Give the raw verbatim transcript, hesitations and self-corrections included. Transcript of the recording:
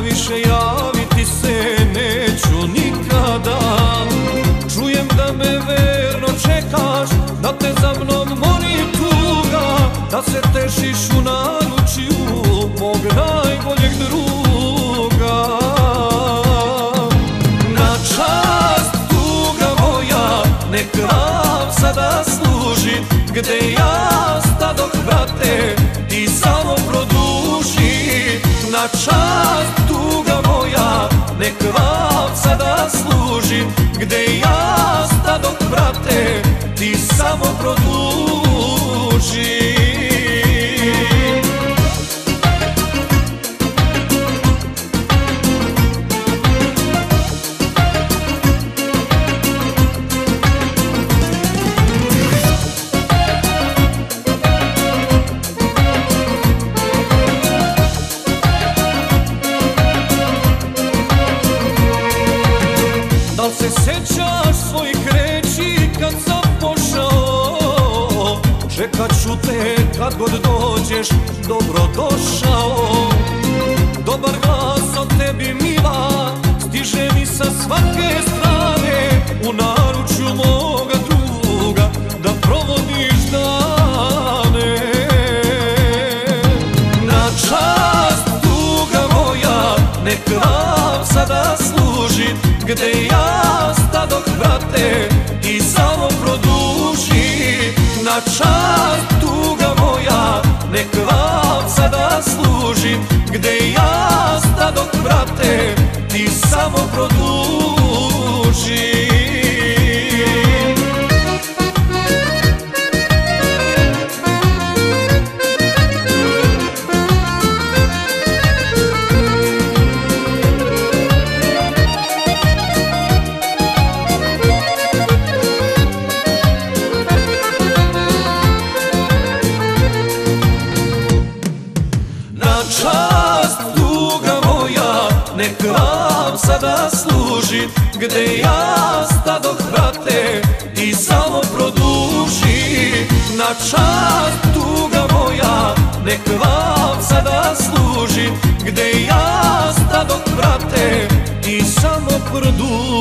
više javiti se neću nikada. Čujem da me verno čekaš, da te za mnom mori tuga, da se tešiš u naručju mog najboljeg druga. Na čast tuga moja, nek vam sada služi, gde ja stadoh, brate, ti samo produži. Na čast tuga moja, nek vam sada služi, gde ja stadoh, brate, ti samo produži. Da li se sećaš svojih reči kad sam pošao? Čekat ću te kad god dođeš, dobro došao. Dobar glas o tebi mila, stiže mi sa svake strane, u naručju moga druga, da provodiš dane. Na čast tuga moja, nek vam sada služi, gde ja stadoh, brate, ti samo produži. Na čast tuga moja, nek vam sada služi, gde ja stadoh, brate, ti samo produži. Čast tuga moja, nek vam sada služi, gde ja stadoh, brate, ti samo produži. Na čast tuga moja, nek vam sada služi, gde ja stadoh, brate, ti samo produži.